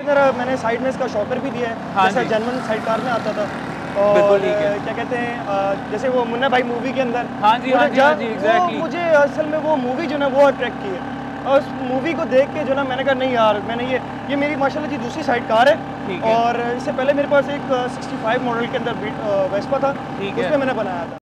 अंदर मैंने साइड में इसका शॉकर भी दिया है, हाँ जैसा जी। जेन्युइन साइड कार में आता था। और क्या कहते हैं जैसे वो मुन्ना भाई मूवी के अंदर हाँ जी, हाँ जी, हाँ जी, एग्जैक्टली। मुझे असल में वो मूवी जो ना वो अट्रैक्ट की है, और उस मूवी को देख के जो ना मैंने कहा नहीं यार, मैंने ये मेरी माशाल्लाह जी दूसरी साइड कार है। ठीक है। और इससे पहले मेरे पास एक 65 मॉडल के अंदर वेस्पा था, ठीक है। उसमें मैंने बनाया था।